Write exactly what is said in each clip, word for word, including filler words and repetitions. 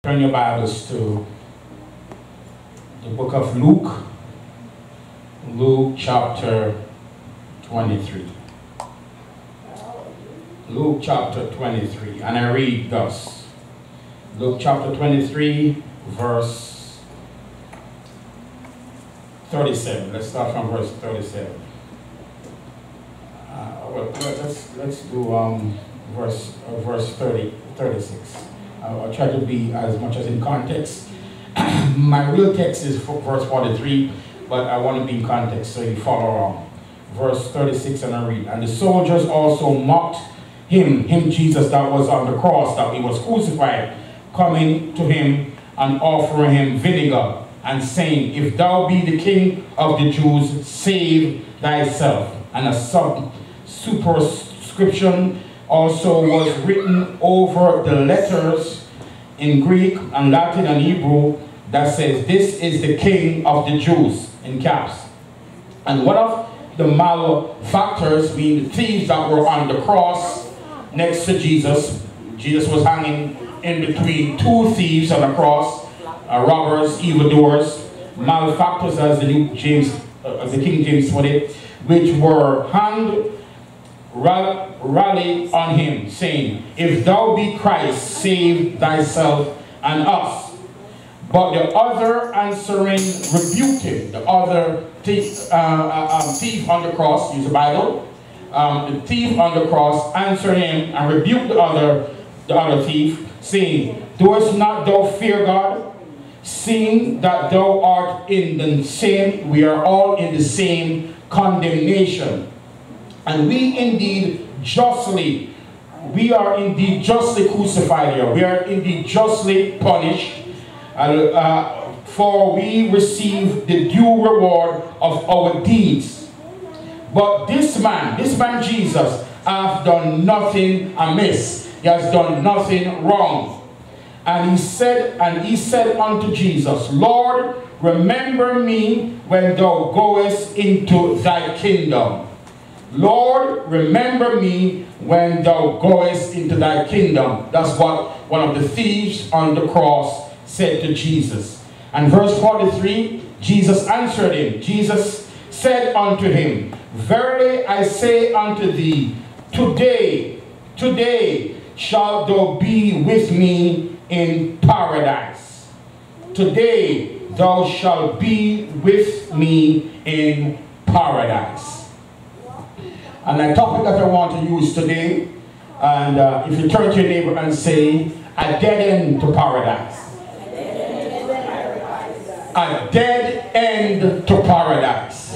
Turn your Bibles to the book of Luke, Luke chapter twenty-three. Luke chapter twenty-three, and I read thus. Luke chapter twenty-three, verse thirty-seven. Let's start from verse thirty-seven. Uh, well, let's let's do um, verse uh, verse thirty, thirty-six. I'll try to be as much as in context. My real text is verse forty-three, but I want to be in context so you follow along. Verse thirty-six, and I read, and the soldiers also mocked him, him Jesus that was on the cross, that he was crucified, coming to him and offering him vinegar, and saying, if thou be the king of the Jews, save thyself. And a sub superscription also was written over the letters in Greek and Latin and Hebrew that says, this is the King of the Jews, in caps. And one of the malefactors, being the thieves that were on the cross next to Jesus, Jesus was hanging in between two thieves on the cross, uh, robbers, evildoers, malefactors, as the New James, uh, as the King James put it, which were hanged rally on him, saying, if thou be Christ, save thyself and us. But the other answering rebuked him. The other thief, uh, uh, um, thief on the cross, use the Bible, um, the thief on the cross answered him and rebuked the other, the other thief, saying, doest not thou fear God, seeing that thou art in the same, we are all in the same condemnation. And we indeed justly, we are indeed justly crucified here. We are indeed justly punished, uh, uh, for we receive the due reward of our deeds. But this man, this man Jesus, hath done nothing amiss. He has done nothing wrong. And he said, and he said unto Jesus, Lord, remember me when thou goest into thy kingdom. Lord, remember me when thou goest into thy kingdom. That's what one of the thieves on the cross said to Jesus. And verse forty-three, Jesus answered him. Jesus said unto him, verily I say unto thee, today, today shalt thou be with me in paradise. Today thou shalt be with me in paradise. And the topic that I want to use today, and uh, if you turn to your neighbor and say, a dead end to paradise. A dead end to paradise.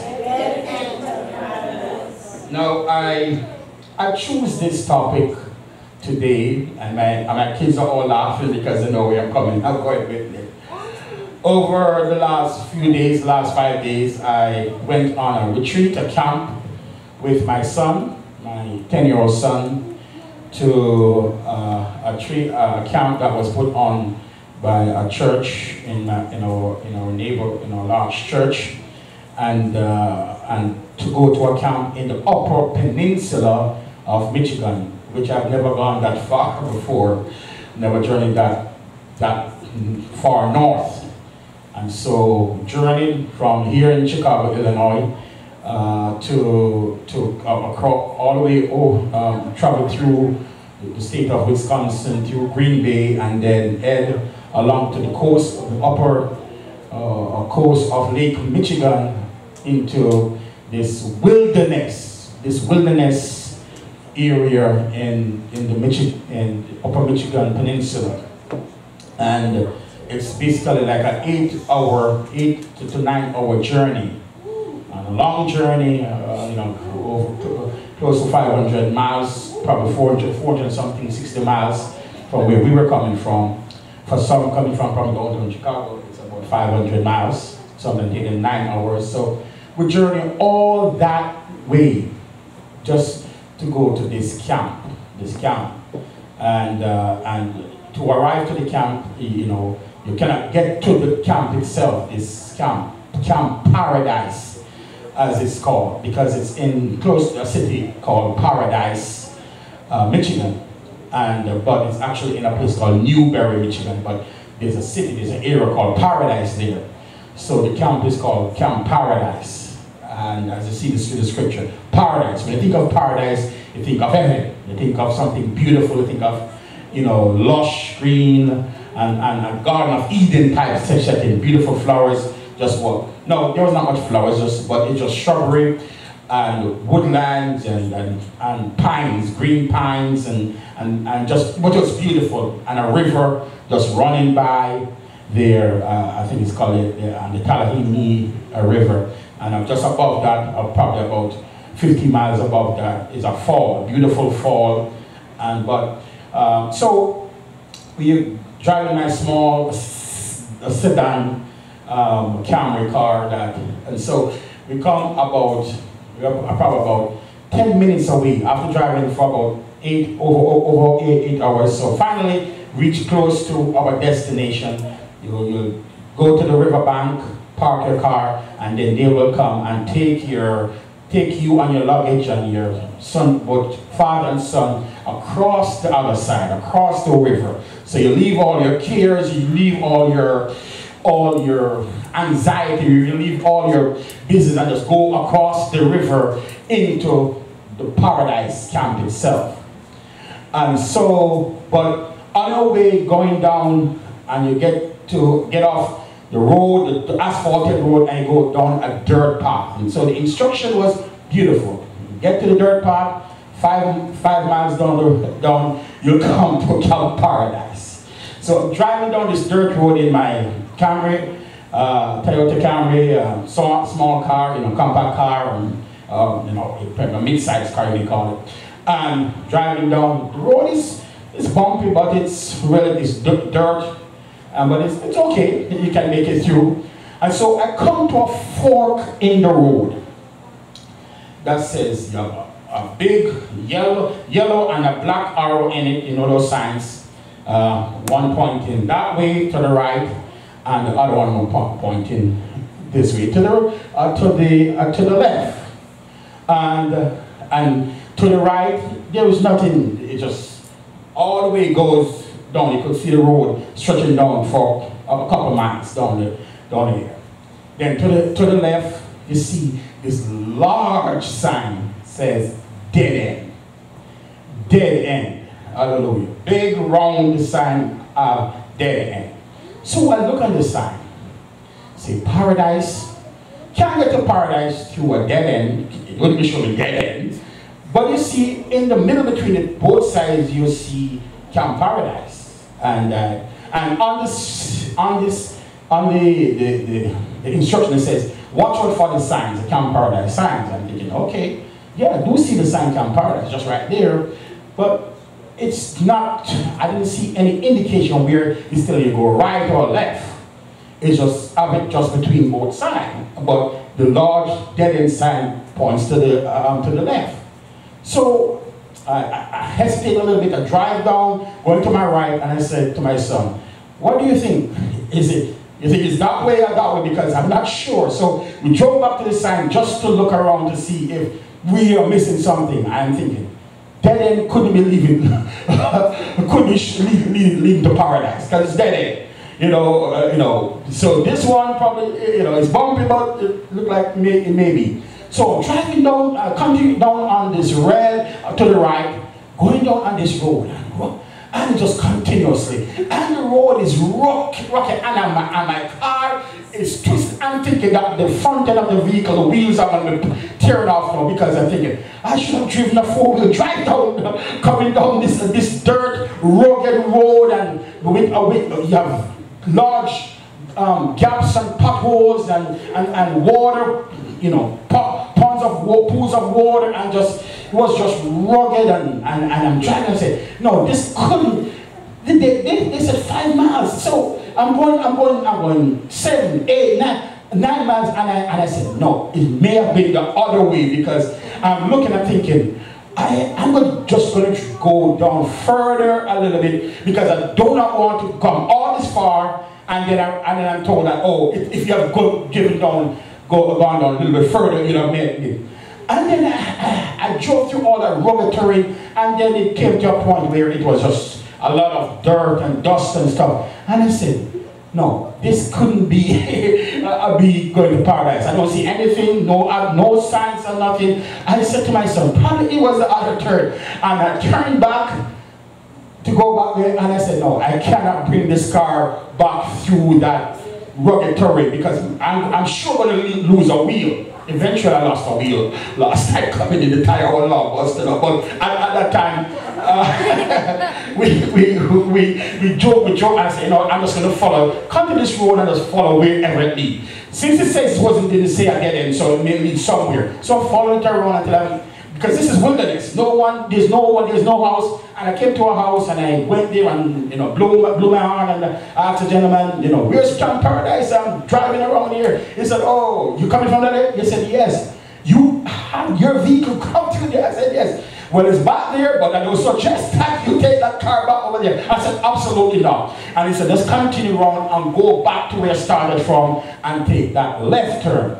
Now, I I choose this topic today, and my, and my kids are all laughing because they know where I'm coming. I'm going with me. Over the last few days, last five days, I went on a retreat, a camp, with my son, my ten-year-old son, to uh, a, tree, a camp that was put on by a church in, uh, in our in our neighbor, in our large church, and uh, and to go to a camp in the Upper Peninsula of Michigan, which I've never gone that far before, never journeyed that that far north, and so journeyed from here in Chicago, Illinois. Uh, to to uh, across, all the way oh, um, travel through the state of Wisconsin, through Green Bay, and then head along to the coast, the upper uh, coast of Lake Michigan, into this wilderness, this wilderness area in in the Michi in the Upper Michigan Peninsula, and it's basically like an eight-hour, eight to, to nine-hour journey. A long journey, uh, you know, over, close to five hundred miles, probably four hundred, four hundred something, sixty miles from where we were coming from. For some coming from probably downtown Chicago, it's about five hundred miles, something taking nine hours. So we journey all that way just to go to this camp, this camp. And, uh, and to arrive to the camp, you know, you cannot get to the camp itself, this camp, Camp Paradise, as it's called, because it's in close to a city called Paradise, uh, Michigan, and uh, but it's actually in a place called Newberry, Michigan. But there's a city, there's an area called Paradise there. So the camp is called Camp Paradise. And as you see this through the scripture, paradise. When you think of paradise, you think of heaven. You think of something beautiful. You think of, you know, lush green and, and a Garden of Eden type setting, beautiful flowers. Just what? No, there was not much flowers, just but it's just shrubbery and woodlands and, and, and pines, green pines, and, and, and just, but it was beautiful. And a river just running by there, uh, I think it's called it, uh, the Kalahini uh, River. And uh, just above that, uh, probably about fifty miles above that, is a fall, a beautiful fall. And but, uh, so we driving my small a sedan um, Camry car, that, and so we come about, we are probably about ten minutes away after driving for about eight, over, over eight, eight hours. So finally reach close to our destination. You'll, you'll go to the riverbank, park your car, and then they will come and take your, take you and your luggage and your son, both father and son, across the other side, across the river. So you leave all your cares, you leave all your, all your anxiety, you leave all your business and just go across the river into the Paradise camp itself. And so, but on your way going down, and you get to get off the road, the asphalted road, and you go down a dirt path. And so the instruction was beautiful. You get to the dirt path, five five miles down the down, you'll come to Camp Paradise. So driving down this dirt road in my Camry, uh, Toyota Camry, uh, small, small car, you know, compact car, and uh, you know, a mid-sized car we call it. And driving down the road is it's bumpy, but it's really it's dirt. Um, but it's, it's okay, you can make it through. And so I come to a fork in the road that says you have a, a big yellow, yellow and a black arrow in it, you know those signs. Uh, one pointing that way to the right, and the other one pointing this way to the uh, to the uh, to the left. And uh, and to the right there was nothing. It just all the way goes down. You could see the road stretching down for a couple miles down the, down here. Then to the to the left, you see this large sign says dead end. Dead end. Hallelujah. Big round sign of dead end. So I look at the sign. Say paradise. Can't get to paradise through a dead end. It wouldn't be showing dead end. But you see in the middle between the, both sides you see Camp Paradise. And uh, and on this on this on the the, the, the instruction it says, watch out for the signs, the Camp Paradise signs. I'm thinking, okay, yeah, I do see the sign Camp Paradise just right there, but it's not, I didn't see any indication where it's telling you go right or left. It's just have it just between both sides. But the large dead end sign points to the um, to the left. So I, I hesitate a little bit, I drive down, going to my right, and I said to my son, what do you think? Is it, you think it's that way or that way? Because I'm not sure. So we drove back to the sign just to look around to see if we are missing something. I'm thinking, dead end couldn't be leaving, couldn't be leaving, leaving, leaving to paradise, because it's dead end. You know, uh, you know, so this one probably, you know, it's bumpy, but it looked like may, it may be. So driving down, uh, continuing down on this red uh, to the right, going down on this road, and, and just continuously, and the road is rocky, rocky, and, my, and my car is twisted. I'm thinking that the front end of the vehicle, the wheels are going to be tearing off now, because I'm thinking I should have driven a four-wheel drive down, coming down this uh, this dirt, rugged road, and with, uh, with uh, you have large um, gaps and potholes and, and, and water, you know, ponds of pools of water, and just it was just rugged, and, and, and I'm trying to say, no, this couldn't. They, they, they said five miles, so I'm going, I'm going, I'm going seven, eight, nine, nine miles, and I and I said, no, it may have been the other way, because I'm looking and thinking, I, I'm going, just going to go down further a little bit, because I do not want to come all this far, and then, I, and then I'm told that, oh, if, if you have go, given down, go, gone down a little bit further, you know, made it. And then I, I, I drove through all that rugged terrain, and then it came to a point where it was just a, a lot of dirt and dust and stuff. And I said, no, this couldn't be uh, be going to paradise. I don't see anything, no uh, no signs or nothing. I said to myself, probably it was the other third. And I turned back to go back there, and I said, no, I cannot bring this car back through that rugged terrain because I'm, I'm sure going to lose a wheel. Eventually I lost a wheel. Last time coming in, the tire all long busted up. But at, at that time, uh, we, we, we, we joke, we joke, and I said, you know, I'm just going to follow, come to this road and just follow wherever it leads. Since it says it wasn't, didn't say I get in, so it may lead somewhere. So I followed it around until I, because this is wilderness. No one, there's no one, there's no house. And I came to a house and I went there and, you know, blew my, blew my horn and I asked the gentleman, you know, where's Camp Paradise? I'm driving around here. He said, oh, you coming from there? He said, yes. You had your vehicle come through there? I said, yes. Well, it's back there, but I would suggest that you take that car back over there. I said, absolutely not. And he said, let's continue around and go back to where I started from and take that left turn.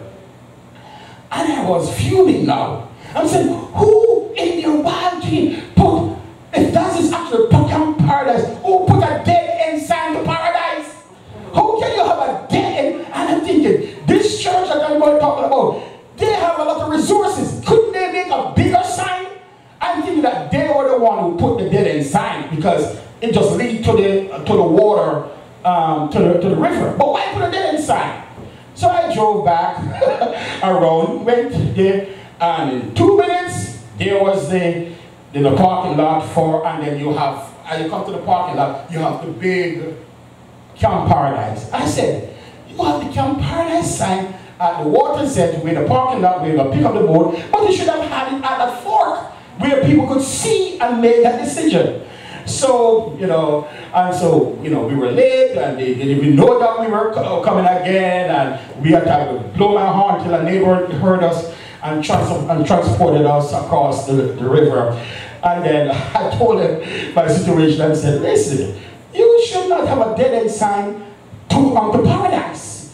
And I was fuming now. I'm saying, who in your wild dream put, if that is actually put Camp Paradise, who put a dead end sign to paradise? How can you have a dead end? And I'm thinking, this church that I'm talking about, they have a lot of resources. Couldn't they make a bigger sign? I'm thinking that they were the one who put the dead end sign because it just leads to the to the water, um, to the to the river. But why put a dead end sign? So I drove back around, went there. And in two minutes, there was the, the, the parking lot for, and then you have, as you come to the parking lot, you have the big Camp Paradise. I said, you have the Camp Paradise sign at the water set where the parking lot, where you're going to pick up the boat, but you should have had it at that fork where people could see and make that decision. So, you know, and so, you know, we were late and they didn't even know that we were coming again, and we had to blow my horn till a neighbor heard us. And, trans and transported us across the, the river. And then I told him my situation and said, listen, you should not have a dead end sign to, um, to paradise.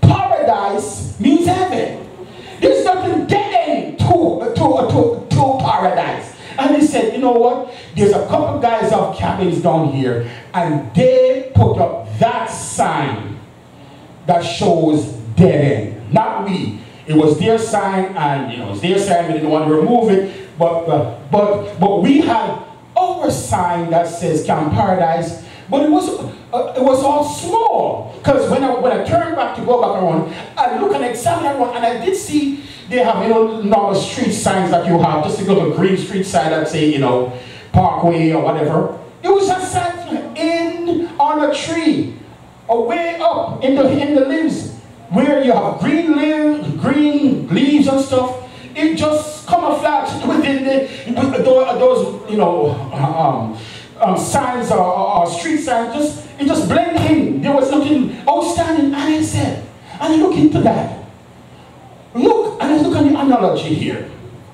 Paradise means heaven. There's nothing dead end to, to, to, to paradise. And he said, you know what? There's a couple guys of cabins down here, and they put up that sign that shows dead end. Not we. It was their sign, and you know, it's their sign. We didn't want to remove it, but uh, but but we had our sign that says Camp Paradise, but it was uh, it was all small. Because when I when I turned back to go back around, I looked and examined everyone, and I did see they have, you know, normal street signs that you have, just a little green street sign that say, you know, Parkway or whatever. It was a sign in on a tree, away up in the in the limbs, where you have green leaves, green leaves and stuff. It just camouflaged within the those, you know, um, um, signs or, or street signs. Just it just blended in. There was nothing outstanding. And I said, and I look into that. Look, and I look at the analogy here.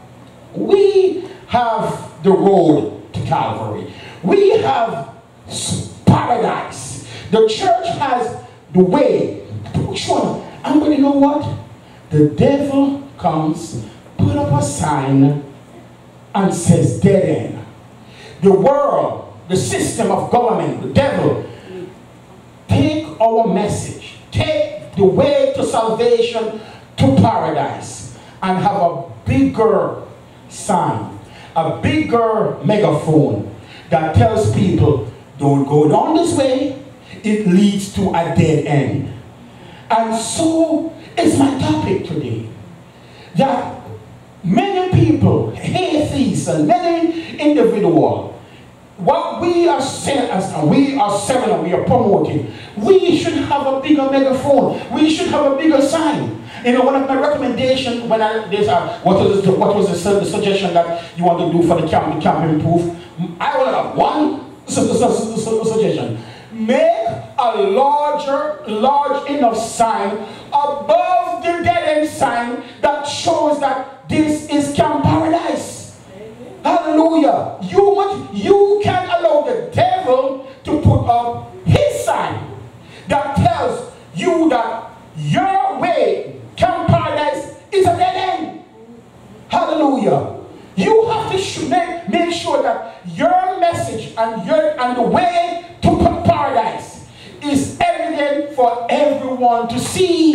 We have the road to Calvary. We have paradise. The church has the way. Sure. And but you know what? The devil comes, put up a sign, and says dead end. The world, the system of government, the devil, take our message, take the way to salvation, to paradise, and have a bigger sign, a bigger megaphone that tells people, don't go down this way, it leads to a dead end. And so is my topic today, that many people, atheists and many individuals, what we are saying, as we are selling and we are promoting, we should have a bigger megaphone. We should have a bigger sign. You know, one of my recommendations when I there's a what was the, what was the, the suggestion that you want to do for the camp, the camp improve? I only have one su su su su suggestion. Make a larger, large enough sign above the dead end sign that shows that this is Camp Paradise. Hallelujah. You must, you can allow the devil to put up his sign that tells you that your way, Camp Paradise, is a dead end. Hallelujah. You have to make, make sure that your message and your and the way to paradise is evident for everyone to see.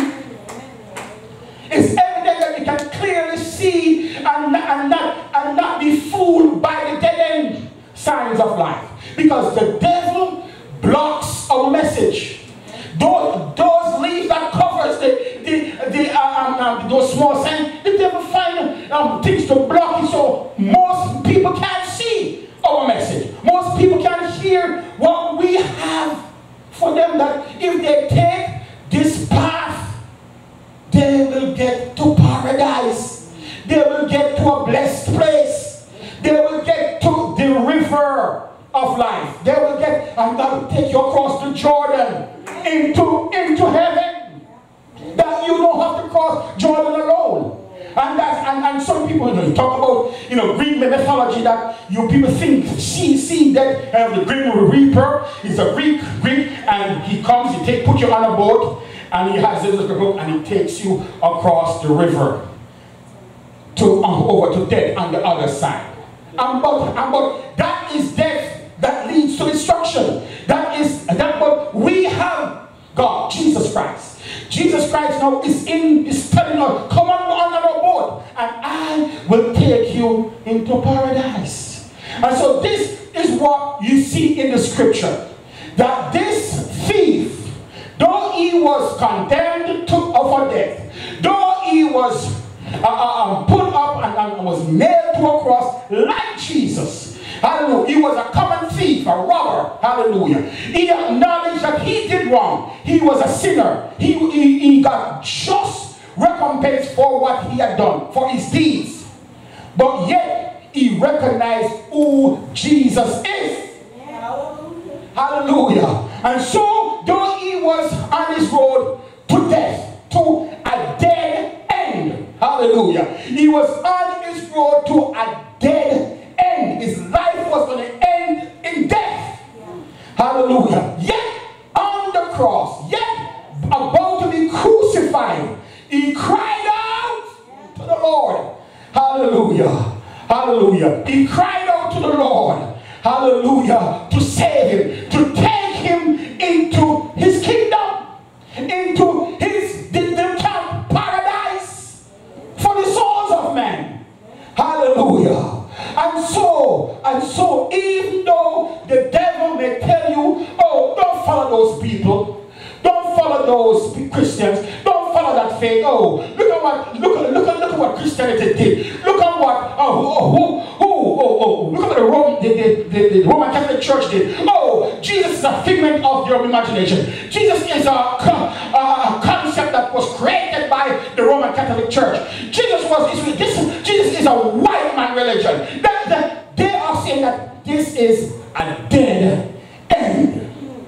It's evident that we can clearly see and, and, not, and not be fooled by the dead-end signs of life. Because the devil blocks our message. Those, those leaves that covers the, the, the, uh, um, um, those small signs, the devil finds um, things to block it, so most people can't see our message. Most people can't hear what we have for them, that if they take this path, they will get to paradise. They will get to a blessed place. They will get to the river of life. They will get, and God will take you across the Jordan into, into heaven. That you don't have to cross Jordan alone. And that, and, and some people, you know, talk about, you know, Greek mythology, that you people think, see, see that uh, the Greek Reaper is a Greek, Greek, and he comes, he take, put you on a boat, and he has this little boat, and he takes you across the river to um, over to death on the other side. And but, and but that is death that leads to destruction. That is that. But we have God, Jesus Christ. Jesus Christ now is in is telling us, come on on our boat, and I will take you into paradise. And so this is what you see in the scripture, that this thief, though he was condemned to for death, though he was uh, uh, put up and, and was nailed to a cross like Jesus, hallelujah, he was a common thief, a robber, hallelujah. He acknowledged that he did wrong. He was a sinner. He, he, he got just recompense for what he had done, for his deeds. But yet, he recognized who Jesus is. Hallelujah. Hallelujah. And so, though he was on his road to death, to a dead end, hallelujah, he was on his road to a dead end. His life was going to end in death. Yeah. Hallelujah. Yet, on the cross, yet about to be crucified, he cried out to the Lord. Hallelujah. Hallelujah. He cried out to the Lord. Hallelujah. To save him. To take him into his kingdom. Into his the, the camp paradise for the souls of men. Hallelujah. And so, and so, even though the devil may tell you, oh, don't follow those people. Don't follow those Christians. Don't follow that faith. Oh, look at what look at look at look at what Christianity did. Look at what oh oh who who oh oh look at what the Roman the, the, the, the Roman Catholic Church did. Oh, Jesus is a figment of your imagination. Jesus is a, a, a concept that was created by the Roman Catholic Church. Jesus was is this Jesus is a white man religion. That, that they are saying that this is a dead end.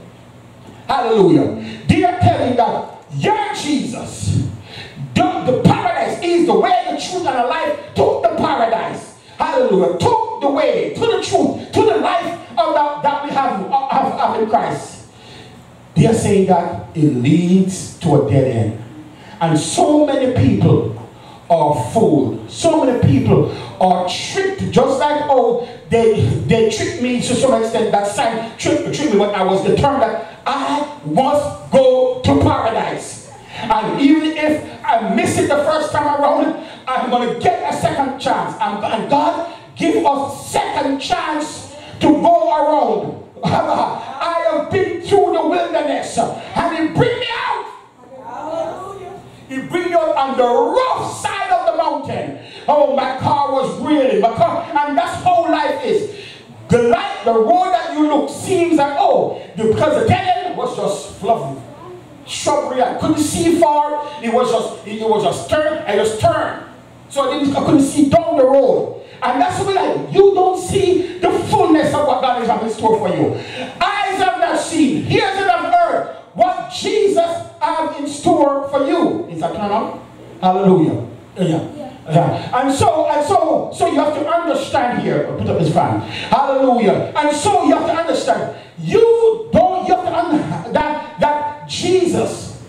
Hallelujah. They are telling that your Jesus, the, the paradise is the way, the truth, and the life, took the paradise. Hallelujah. Took the way, to the truth, to the life of that, that we have, have, have in Christ. They are saying that it leads to a dead end. And so many people are fooled. So many people are tricked, just like oh they they tricked me to some extent. That sign tricked, tricked me when I was determined that I must go to paradise. And even if I miss it the first time around, I'm going to get a second chance. And, and God give us second chance to go around. I have been through the wilderness, and He bring me out. Hallelujah. He bring you out on the rough side of the mountain. Oh, my car was reeling. My car, and that's how life is. The light, the road that you look seems like, oh, because the dead end was just fluffy. Shrubbery, I couldn't see far. It was just, it was just turn, I just turned. So I, didn't, I couldn't see down the road. And that's the way like, you don't see the fullness of what God is having in store for you. Eyes have not seen, ears have not heard what Jesus has in store for you. Is that turn on? Hallelujah. Yeah. Yeah. And so, and so, so you have to understand here. Put up this fan. Hallelujah. And so you have to understand. You don't. You have to understand that that Jesus.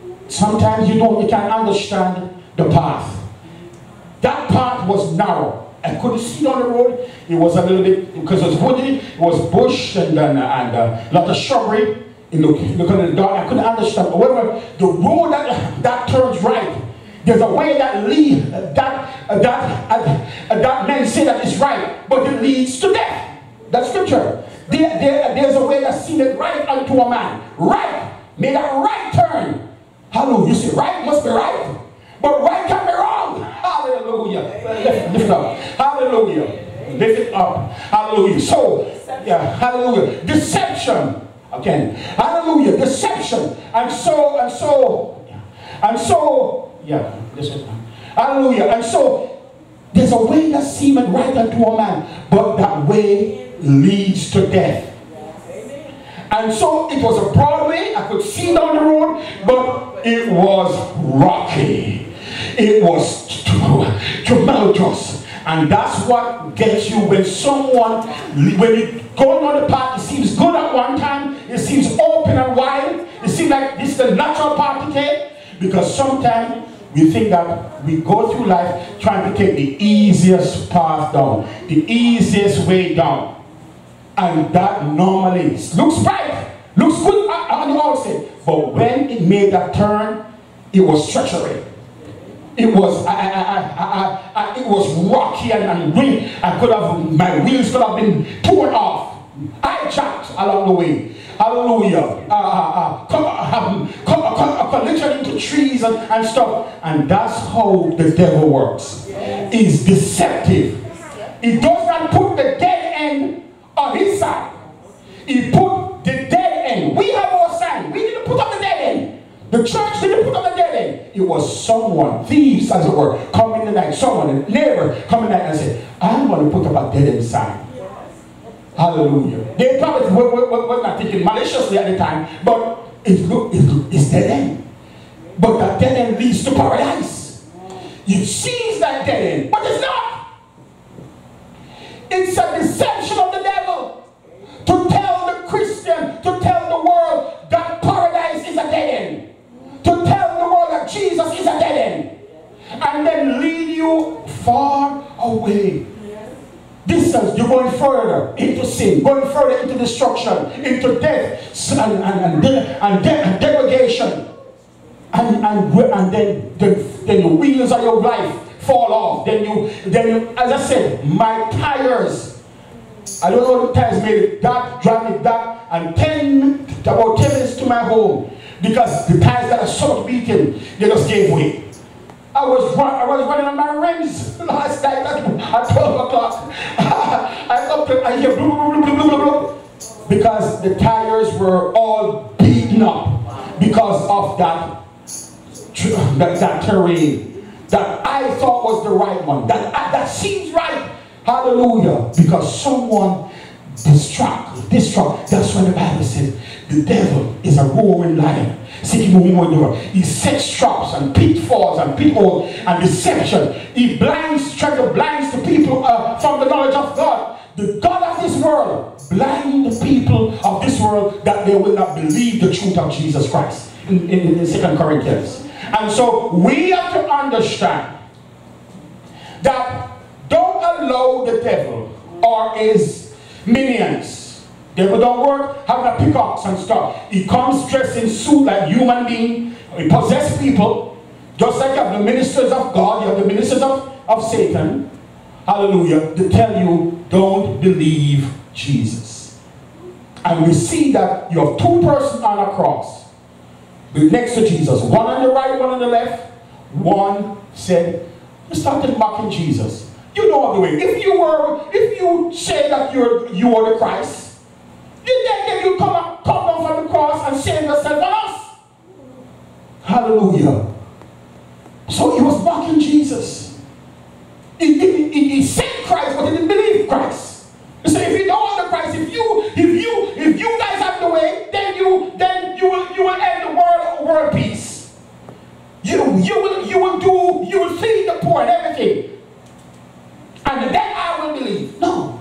Sometimes you don't. You can't understand the path. That path was narrow. I couldn't see down the road. It was a little bit, because it was woody, it was bush and and, and uh, a lot of shrubbery. It looked, looked in the dark. I couldn't understand. However, the road that, that turns right, there's a way that leads, uh, that, uh, that, uh, uh, that men say that it's right, but it leads to death. That's scripture. There, there, there's a way that seemeth right unto a man. Right. Made a right turn. Hallelujah. You say right must be right. But right can be wrong. Hallelujah. Lift, lift it up. Hallelujah. Lift it up. Hallelujah. So, yeah, hallelujah. Deception. Again. Hallelujah. Deception. And so, and so, and so, yeah, this is, hallelujah. And so, there's a way that seemeth right unto a man, but that way leads to death. And so it was a broad way. I could see down the road, but it was rocky. It was tumultuous. And that's what gets you when someone, when you're going on the path, it seems good at one time, it seems open and wide, it seems like this is the natural path to take, because sometimes we think that we go through life trying to take the easiest path down, the easiest way down. And that normally looks bright, looks good on the outside. But when it made that turn, it was treachery. It was I, I, I, I, I, it was rocky and, and wind. I could have, my wheels could have been torn off. I jacked along the way. Hallelujah. Uh, uh, uh, uh, collision into trees and, and stuff. And that's how the devil works. He's deceptive. He does not put the dead end on his side. He put the dead end. We have our side. We didn't put up the dead end. The church didn't put up the dead end. It was someone, thieves as it were, come in the night. Someone, a neighbor, come in the night and say, I'm going to put up a dead end sign. Hallelujah. They probably were, were, were not thinking maliciously at the time, but it's, it's, it's dead end. But that dead end leads to paradise. It sees that dead end, but it's not. It's a deception of the devil to tell the Christian, to tell the world that paradise is a dead end. To tell the world that Jesus is a dead end. And then lead you far away. Distance, you're going further into sin, going further into destruction, into death, and, and, and, de and, de and degradation. And, and, and then, then, then the wheels of your life fall off. Then you, then you, as I said, my tires, I don't know the tires made it that, drive it that, and ten, about ten minutes to my home, because the tires that are so beaten, they just gave way. I was, run, I was running on my rims last night at twelve o'clock. I up to, I hear blah, blah, blah, blah, blah, blah, because the tires were all beaten up because of that, that, that terrain that I thought was the right one. That, that seems right. Hallelujah. Because someone distract, distract. That's when the Bible says the devil is a roaring lion. He sets traps and pitfalls and pitfalls and deception. He blinds, tries to blind the people uh, from the knowledge of God. The God of this world blind the people of this world that they will not believe the truth of Jesus Christ in, in, in Second Corinthians. And so we have to understand that don't allow the devil or his minions. Devil don't work having a pickaxe and stuff. He comes dressed in suit like human being. He possesses people. Just like you have the ministers of God, you have the ministers of, of Satan. Hallelujah. To tell you, don't believe Jesus. And we see that you have two persons on a cross next to Jesus. One on the right, one on the left. One said, you started mocking Jesus. You know the way. If you were, if you say that you're you are the Christ, then, then you come, up, come down from the cross and save yourself on us. Hallelujah. So he was mocking Jesus. He, he, he, he said Christ, but he didn't believe Christ. He said, if you don't want the Christ, if you, if you, if you guys have the way, then you, then you will, you will end the world, world peace. You, you will, you will do, you will feed the poor and everything. And then I will believe. No.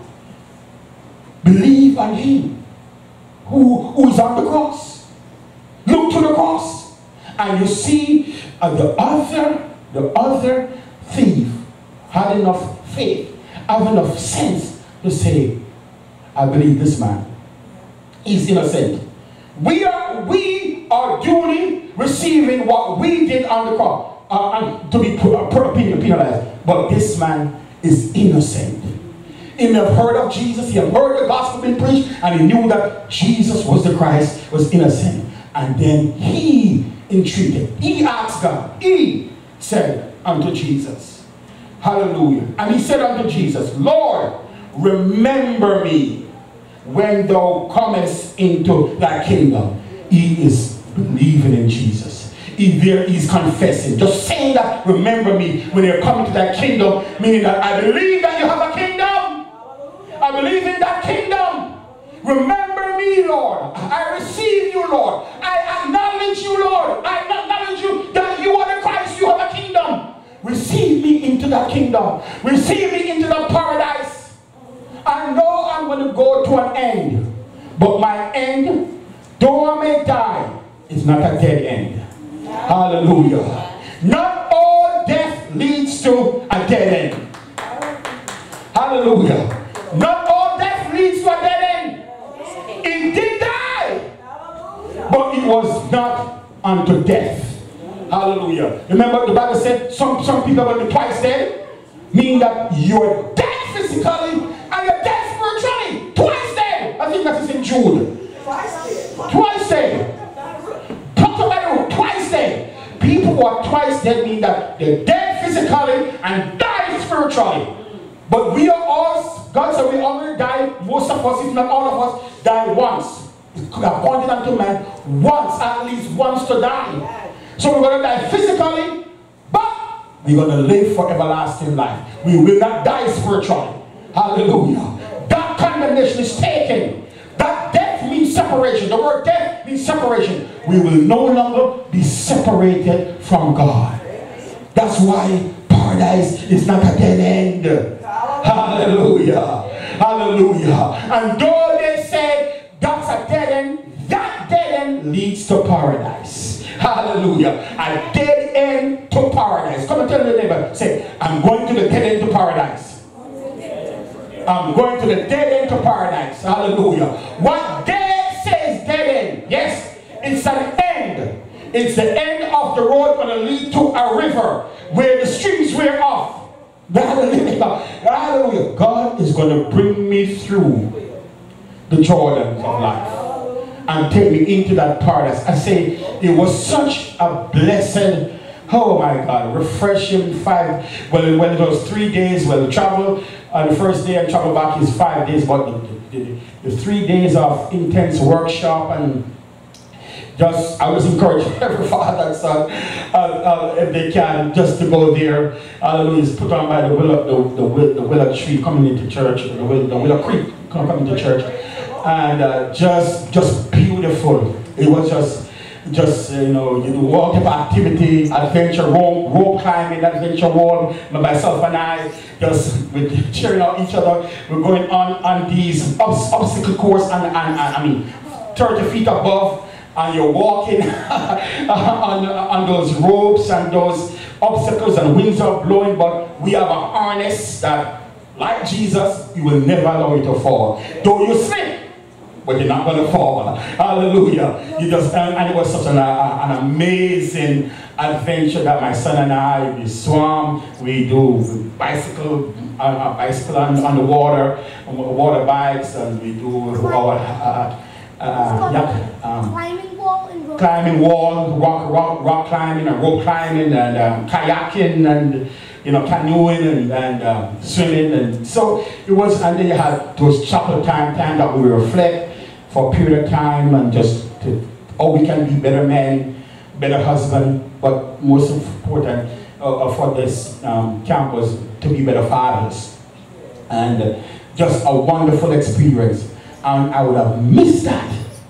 Believe on him. Who, who is on the cross. Look to the cross. And you see uh, the other, the other thief had enough faith have enough sense to say, I believe this man is innocent. We are, we are duly receiving what we did on the cross, uh, and to be penalized. But this man is innocent. He never heard of Jesus, he had heard the gospel being preached, and he knew that Jesus was the Christ, was innocent. And then he entreated, he asked God, he said unto Jesus, hallelujah. And he said unto Jesus, Lord, remember me when thou comest into thy kingdom. He is believing in Jesus. He there is confessing. Just saying that, remember me when you're coming to that kingdom, meaning that I believe that you have a kingdom. I believe in that kingdom. Remember me, Lord. I receive you, Lord. I acknowledge you, Lord. I acknowledge you that you are the Christ. You have a kingdom. Receive me into that kingdom. Receive me into the paradise. I know I'm going to go to an end. But my end, though I may die, is not a dead end. Hallelujah. Not all death leads to a dead end. Hallelujah. Not all death leads to a dead end. It did die, but it was not unto death. Hallelujah. Remember the Bible said some, some people are going to be twice dead, meaning that you're dead physically and you're dead spiritually. Twice dead. I think that is in Jude. Twice dead. Twice dead. Talk about it, twice dead. People who are twice dead mean that they're dead physically and died spiritually. But we are all, God said we already die, most of us, if not all of us, die once. It's appointed unto man once, at least once to die. So we're going to die physically, but we're going to live for everlasting life. We will not die spiritually. Hallelujah. That condemnation is taken. That death means separation. The word death means separation. We will no longer be separated from God. That's why paradise is not a dead end. Hallelujah. Hallelujah. And though they said that's a dead end, that dead end leads to paradise. Hallelujah. A dead end to paradise. Come and tell your neighbor, say, I'm going to the dead end to paradise. I'm going to the dead end to paradise. Hallelujah. What dead says dead end? Yes, it's an end. It's the end of the road going to lead to a river where the streams wear off. Hallelujah. God is going to bring me through the Jordans of life and take me into that paradise. I say it was such a blessed, oh my God, refreshing five, well, when it was three days, well, travel on the first day and travel back is five days, but the, the, the three days of intense workshop and just, I was encouraging every father and son, uh, uh, if they can, just to go there. Hallelujah. It's put on by the willow, the, the, will, the willow tree coming into church, the willow, the willow creek coming into church, and uh, just, just beautiful. It was just, just you know, you do all type of activity, adventure, rope, rope climbing, adventure wall. Myself and I, just with cheering out each other. We're going on on these obs obstacle course, and, and, and I mean, thirty feet above. And you're walking on, on those ropes and those obstacles and winds are blowing, but we have a harness that, like Jesus, you will never allow you to fall. Though you slip, but you're not going to fall. Hallelujah. You just, and, and it was such an, uh, an amazing adventure that my son and I, we swam, we do bicycle, uh, bicycle on, on the water, water bikes, and we do our, uh, Uh, yeah, um, climbing wall and rock climbing wall, rock, rock, rock climbing and rope climbing and um, kayaking and you know canoeing and, and um, swimming, and so it was. And then you had those chapel time time that we reflect for a period of time and just to, oh, we can be better men, better husband, but most important uh, for this um, camp was to be better fathers, and uh, just a wonderful experience. And I would have missed that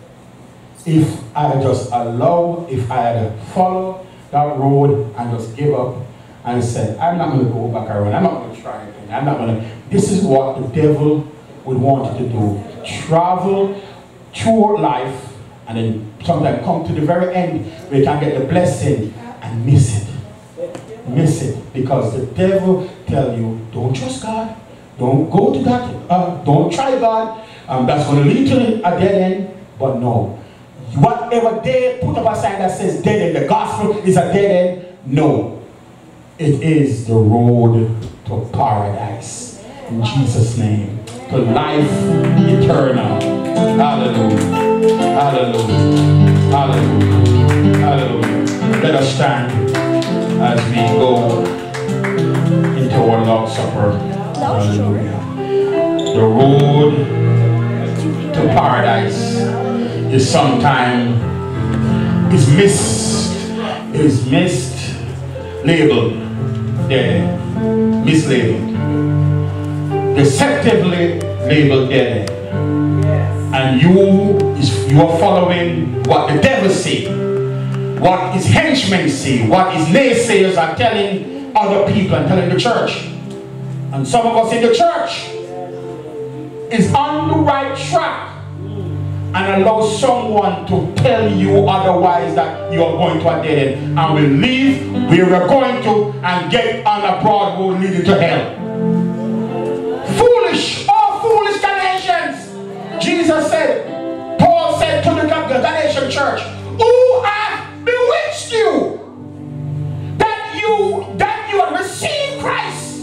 if I had just allowed, if I had followed that road and just give up and said, I'm not going to go back around, I'm not going to try again, I'm not going to. This is what the devil would want you to do. Travel through life and then sometimes come to the very end where you can get the blessing and miss it. Miss it. Because the devil tell you, don't trust God, don't go to that, uh, don't try God, um, that's going to lead to a dead end. But no, whatever they put up a sign that says dead end, the gospel is a dead end, no. It is the road to paradise. In Jesus' name. To life eternal. Hallelujah. Hallelujah. Hallelujah. Hallelujah. Let us stand as we go into our Lord's Supper. Hallelujah. The road to paradise is sometimes is missed, is missed labeled, dead, mislabeled, deceptively labeled dead end. And you is you are following what the devil say, what his henchmen say, what his naysayers are telling other people and telling the church. And some of us in the church is on the right track and allow someone to tell you otherwise that you are going to a dead end and will leave where we're going to and get on a broad road leading to hell. Foolish, oh foolish Galatians. Jesus said, Paul said to the Galatian church, who have bewitched you that you that you have received Christ?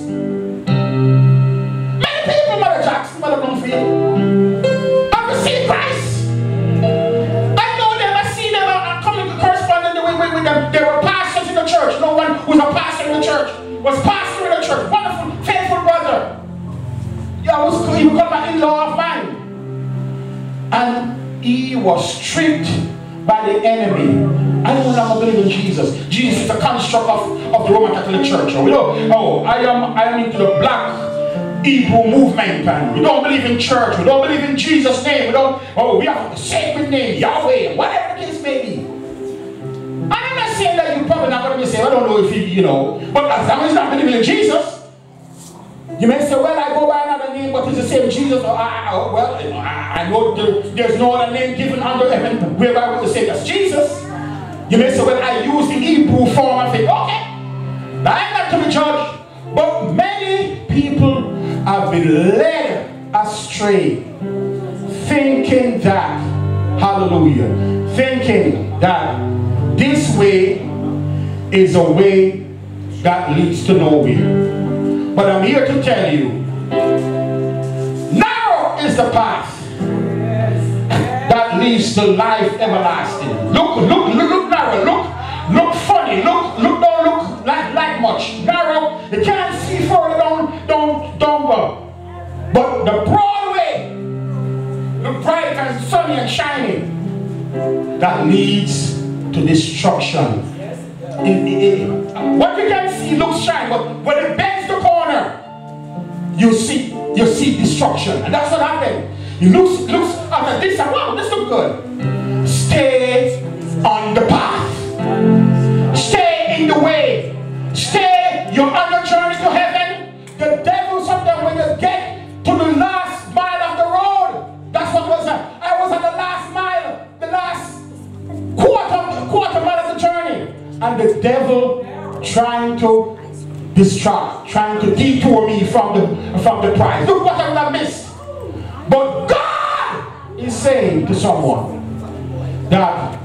Many people, Mother Jackson, Mother Bloomfield, have received Christ. I know them, I see them, I'm coming to corresponding with, with, with them. There were pastors in the church. No one who's a pastor in the church was pastor in the church. Wonderful, faithful brother. Yeah, I was he was called my in-law of mine. And he was stripped by the enemy. I don't know believe in Jesus. Jesus is a construct of, of the Roman Catholic Church. Oh, you know, oh, I am I am into the black Hebrew movement, and we don't believe in church, we don't believe in Jesus' name, we don't, oh, we have the sacred name, Yahweh, whatever the case may be. And I'm not saying that you're probably not going to be saying, I don't know if you, you know, but as long as you're not believing in Jesus, you may say, well, I go by another name, but it's the same Jesus. Or, I, I, well, I, I know the, there's no other name given under heaven whereby we say that's Jesus. You may say, well, I use the Hebrew form of it. Okay. Now, I'm not to be judged, but many people have been led astray, thinking that, hallelujah, thinking that this way is a way that leads to nowhere. But I'm here to tell you, narrow is the path that leads to life everlasting. Look, look, look, look narrow, look, look funny, look, look, don't look like, like much. Narrow, you can't see further down, down, down go. But the broad way, the bright and sunny and shining, that leads to destruction. It, it, it, what you can see looks shiny, but when it bends the corner, you see, you see destruction, and that's what happened. He looks, looks after this, and wow, this looks good. Stay on the path. Stay in the way. Stay. You're on your journey to heaven. The devil sometimes when you get to the last mile of the road, that's what was. Uh, I was on the last mile, the last quarter, quarter mile of the journey. And the devil trying to distract, trying to detour me from the from the prize. Look what I would have missed. But God is saying to someone that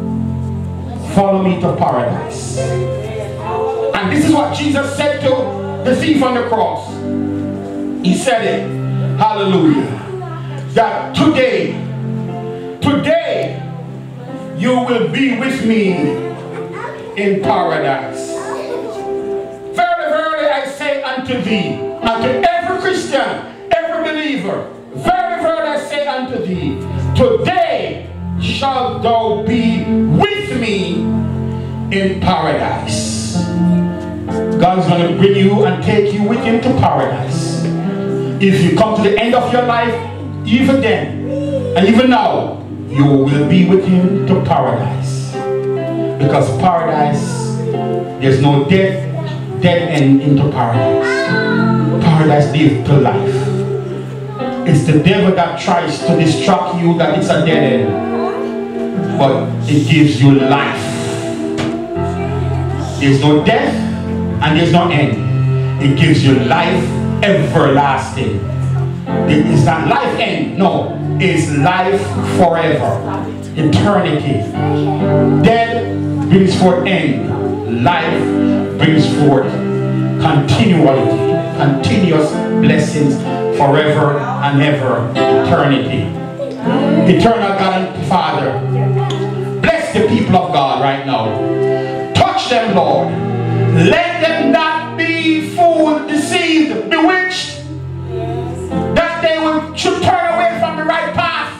follow me to paradise. And this is what Jesus said to the thief on the cross. He said it, hallelujah, that today, today you will be with me in paradise. Verily, verily, I say unto thee, unto every Christian, every believer, verily, verily, I say unto thee, today shalt thou be with me in paradise. God's going to bring you and take you with him to paradise. If you come to the end of your life, even then, and even now, you will be with him to paradise. Because paradise, there's no death, dead end into paradise. Paradise leads to life. It's the devil that tries to distract you that it's a dead end. But it gives you life. There's no death and there's no end. It gives you life everlasting. It's not life end, no. It's life forever. Eternity. Death brings forth end. Life brings forth continuality. Continuous blessings forever and ever. Eternity. Eternal God and Father, bless the people of God right now. Touch them, Lord. Let them not be fooled, deceived, bewitched, that they will should turn away from the right path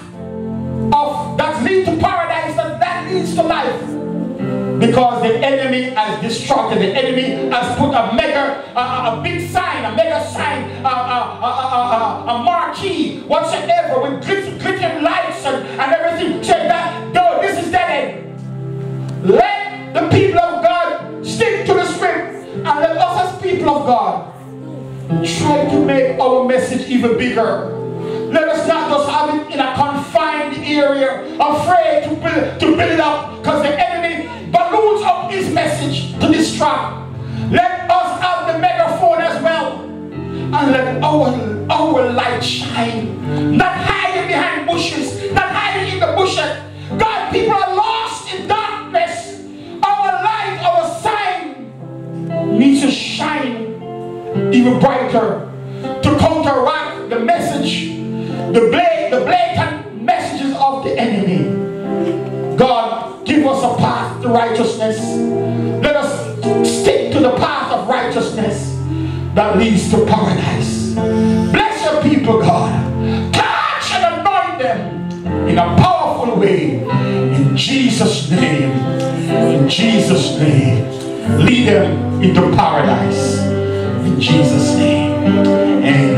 of that leads to paradise, that that leads to life. Because the enemy has destructed, the enemy has put a mega, a, a big sign, a mega sign, a, a, a, a, a marquee, whatsoever, with glittering lights and, and everything, saying that, no, this is dead end. Let the people of God stick to the script, and let us as people of God try to make our message even bigger. Let us not just have it in a confined area, afraid to build, to build it up, because the enemy balloons up his message to distract. Let us have the megaphone as well, and let our, our light shine. Not hiding behind bushes, not hiding in the bushes. God, people are lost in darkness. Our light, our sign needs to shine even brighter to counteract the message, the blatant, the blatant messages of the enemy. God, give us a path to righteousness. Let us stick to the path of righteousness that leads to paradise. Bless your people, God. Touch and anoint them in a powerful way. In Jesus' name. In Jesus' name. Lead them into paradise. In Jesus' name. Amen.